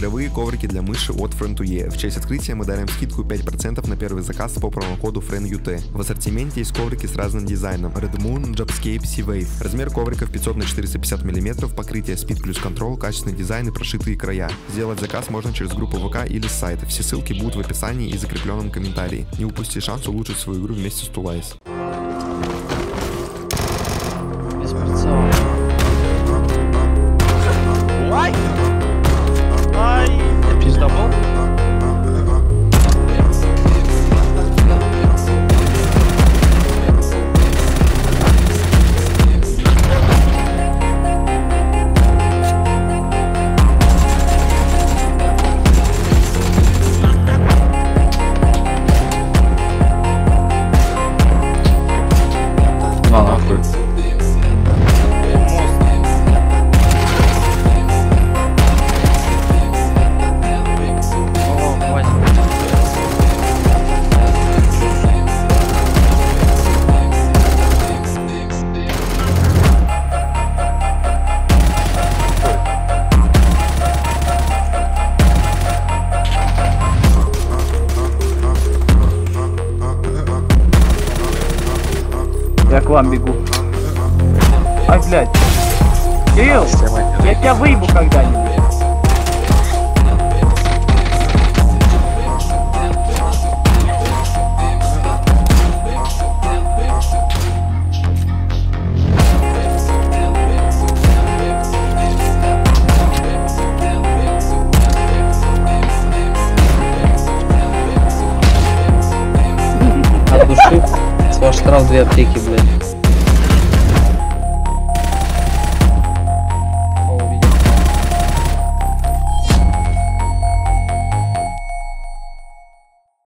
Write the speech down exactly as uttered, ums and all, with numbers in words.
Игровые коврики для мыши от Friend2E. В честь открытия мы дарим скидку пять процентов на первый заказ по промокоду FriendUT. В ассортименте есть коврики с разным дизайном: Red Moon, Jobscape, Sea-Wave. Размер ковриков пятьсот на четыреста пятьдесят миллиметров, покрытие Speed плюс Control, качественный дизайн и прошитые края. Сделать заказ можно через группу ВК или с сайта. Все ссылки будут в описании и закрепленном комментарии. Не упусти шанс улучшить свою игру вместе с Тулайс. Ай! Ай! Ты пизда был? А, нахуй. Я к вам бегу. Ай, блядь. Кирилл, я тебя выебу когда-нибудь. От души. С вашего штраф две аптеки, блядь.